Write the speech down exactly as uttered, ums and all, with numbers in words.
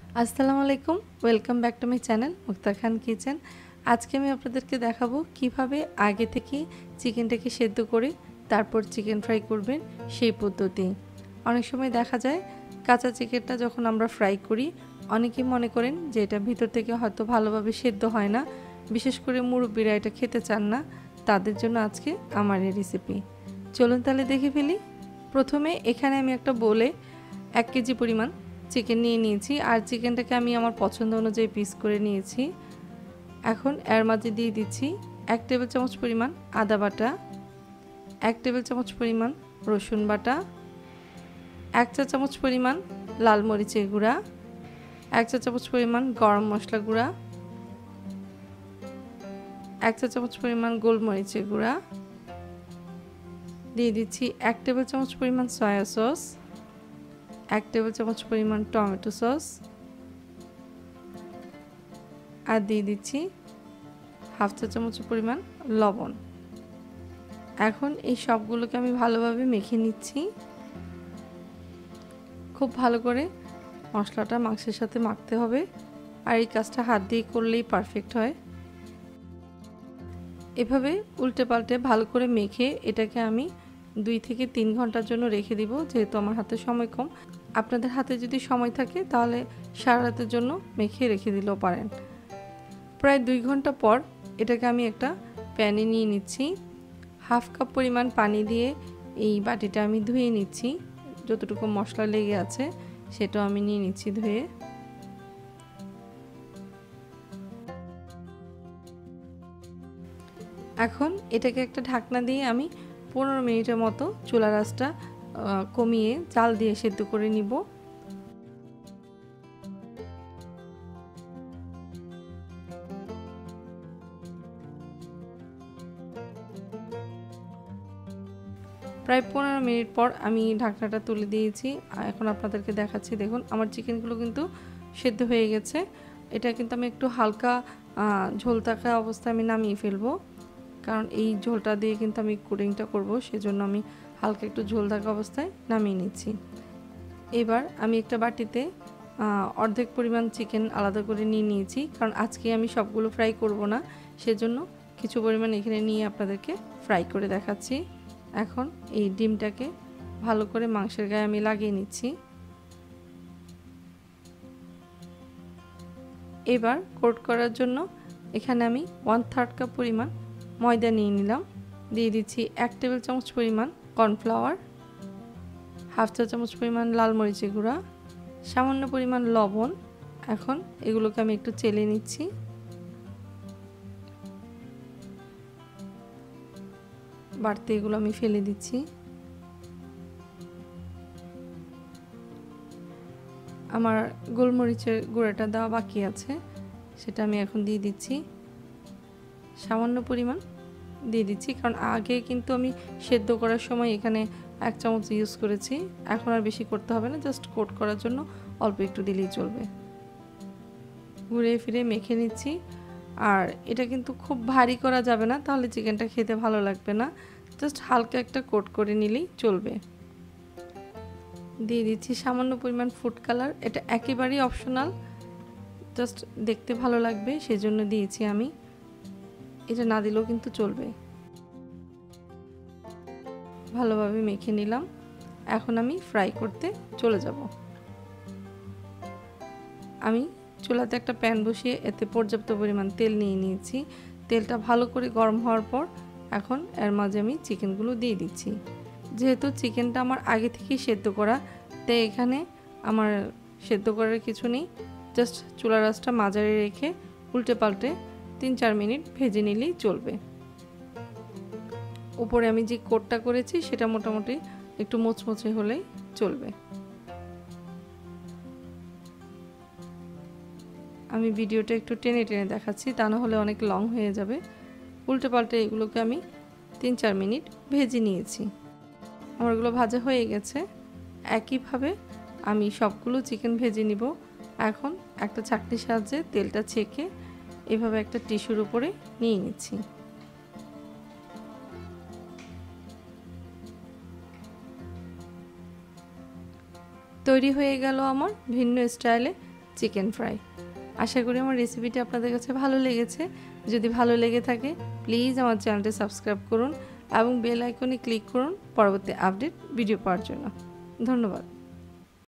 আসসালামু আলাইকুম, welcome back to my channel Mukta Khan kitchen. আজকে আমি আপনাদেরকে দেখাবো কিভাবে আগে থেকে চিকেনটাকে সেদ্ধ করে তারপর চিকেন ফ্রাই করবেন সেই পদ্ধতি। অনেক সময় দেখা যায় কাঁচা চিকেনটা যখন আমরা ফ্রাই করি অনেকেই মনে করেন যে এটা ভিতর থেকে হয়তো ভালোভাবে সেদ্ধ হয় না, বিশেষ করে মুরব্বিরা এটা খেতে চান না, তাদের জন্য আজকে আমার এই রেসিপি। চলুন তাহলে দেখে ফেলি। প্রথমে এখানে আমি একটা বোলে এক কেজি পরিমাণ চিকেন নিয়ে নিয়েছি, আর চিকেনটাকে আমি আমার পছন্দ অনুযায়ী পিস করে নিয়েছি। এখন এর মাঝে দিয়ে দিচ্ছি এক টেবিল চামচ পরিমাণ আদা বাটা, এক টেবিল চামচ পরিমাণ রসুন বাটা, এক চা চামচ পরিমাণ লাল মরিচের গুঁড়া, এক চা চামচ পরিমাণ গরম মশলা গুঁড়া, এক চা চামচ পরিমাণ গোলমরিচের গুঁড়া, দিয়ে দিচ্ছি এক টেবিল চামচ পরিমাণ সয়া সস, এক টেবিল চামচ পরিমাণ টমেটো সস, আর দিয়ে দিচ্ছি হাফ চা চামচ পরিমাণ লবণ। এখন এই সবগুলোকে আমি ভালোভাবে মেখে নিচ্ছি। খুব ভালো করে মশলাটা মাংসের সাথে মাখতে হবে, আর এই কাজটা হাত দিয়ে করলেই পারফেক্ট হয়। এভাবে উল্টে পাল্টে ভালো করে মেখে এটাকে আমি দুই থেকে তিন ঘন্টার জন্য রেখে দিব, যেহেতু আমার হাতে সময় কম। আপনাদের হাতে যদি সময় থাকে তাহলে সারা রাতের জন্য মেখে রেখে দিলেও পারেন। প্রায় দুই ঘন্টা পর এটাকে আমি একটা প্যানে নিয়ে নিচ্ছি। হাফ কাপ পরিমাণ পানি দিয়ে এই বাটিটা আমি ধুয়ে নিচ্ছি, যতটুকু মশলা লেগে আছে সেটাও আমি নিয়ে নিচ্ছি ধুয়ে। এখন এটাকে একটা ঢাকনা দিয়ে আমি পনেরো মিনিটের মতো চুলার আঁচটা কমিয়ে জাল দিয়ে সেদ্ধ করে নিব। প্রায় পনেরো মিনিট পর আমি ঢাকনাটা তুলে দিয়েছি। এখন আপনাদেরকে দেখাচ্ছি, দেখুন আমার চিকেনগুলো কিন্তু সেদ্ধ হয়ে গেছে। এটা কিন্তু আমি একটু হালকা ঝোল থাকা অবস্থায় আমি নামিয়ে ফেলবো, কারণ এই ঝোলটা দিয়ে কিন্তু আমি কুকিংটা করব, সেজন্য আমি হালকা একটু ঝোল থাকা অবস্থায় নামিয়ে নিচ্ছি। এবার আমি একটা বাটিতে অর্ধেক পরিমাণ চিকেন আলাদা করে নিয়ে নিয়েছি, কারণ আজকে আমি সবগুলো ফ্রাই করব না, সেজন্য কিছু পরিমাণ এখানে নিয়ে আপনাদেরকে ফ্রাই করে দেখাচ্ছি। এখন এই ডিমটাকে ভালো করে মাংসের গায়ে আমি লাগিয়ে নিচ্ছি। এবার কোট করার জন্য এখানে আমি ওয়ান থার্ড কাপ পরিমাণ ময়দা নিয়ে নিলাম। দিয়ে দিচ্ছি এক টেবিল চামচ পরিমাণ কর্নফ্লাওয়ার, হাফ চা চামচ পরিমাণ লাল মরিচের গুঁড়া, সামান্য পরিমাণ লবণ। এখন এগুলোকে আমি একটু চেলে নিচ্ছি। বাড়তি এগুলো আমি ফেলে দিচ্ছি। আমার গোলমরিচের গুঁড়াটা দেওয়া বাকি আছে, সেটা আমি এখন দিয়ে দিচ্ছি। সামান্য পরিমাণ দিয়ে দিচ্ছি, কারণ আগে কিন্তু আমি সেদ্ধ করার সময় এখানে এক চামচ ইউজ করেছি, এখন আর বেশি করতে হবে না, জাস্ট কোট করার জন্য অল্প একটু দিলেই চলবে। ঘুরে ফিরে মেখে নিচ্ছি। আর এটা কিন্তু খুব ভারী করা যাবে না, তাহলে চিকেনটা খেতে ভালো লাগবে না, জাস্ট হালকা একটা কোট করে নিলেই চলবে। দিয়ে দিচ্ছি সামান্য পরিমাণ ফুড কালার, এটা একেবারেই অপশনাল, জাস্ট দেখতে ভালো লাগবে সেজন্য দিয়েছি আমি, এটা না দিলেও কিন্তু চলবে। ভালোভাবে মেখে নিলাম। এখন আমি ফ্রাই করতে চলে যাব। আমি চুলাতে একটা প্যান বসিয়ে এতে পর্যাপ্ত পরিমাণ তেল নিয়ে নিয়েছি। তেলটা ভালো করে গরম হওয়ার পর এখন এর মাঝে আমি চিকেনগুলো দিয়ে দিচ্ছি। যেহেতু চিকেনটা আমার আগে থেকেই সেদ্ধ করা, তাই এখানে আমার সেদ্ধ করার কিছু নেই, জাস্ট চুলার আঁচটা মাঝারি রেখে উল্টে পাল্টে তিন চার মিনিট ভেজে নিলেই চলবে। উপরে আমি যে কোটটা করেছি সেটা মোটামুটি একটু মুচমুচে হলেই চলবে। আমি ভিডিওটা একটু টেনে টেনে দেখাচ্ছি, তা না হলে অনেক লং হয়ে যাবে। উল্টে পাল্টে এগুলোকে আমি তিন চার মিনিট ভেজে নিয়েছি। আমারগুলো ভাজা হয়ে গেছে। একইভাবে আমি সবগুলো চিকেন ভেজে নিব। এখন একটা ছাঁকনির সাহায্যে তেলটা ছেঁকে এভাবে একটা টিস্যুর উপরে নিয়ে নিচ্ছি। তৈরি হয়ে গেল আমার ভিন্ন স্টাইলে চিকেন ফ্রাই। আশা করি আমার রেসিপিটি আপনাদের কাছে ভালো লেগেছে। যদি ভালো লেগে থাকে প্লিজ আমার চ্যানেলটি সাবস্ক্রাইব করুন এবং বেল আইকনে ক্লিক করুন পরবর্তী আপডেট ভিডিও পাওয়ার জন্য। ধন্যবাদ।